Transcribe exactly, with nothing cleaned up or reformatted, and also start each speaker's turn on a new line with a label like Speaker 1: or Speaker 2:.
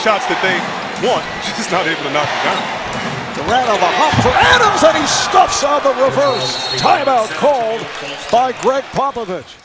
Speaker 1: shots that they want, just not able to knock them down.
Speaker 2: Durant of a hop for Adams, and he stuffs out the reverse. Timeout called by Greg Popovich.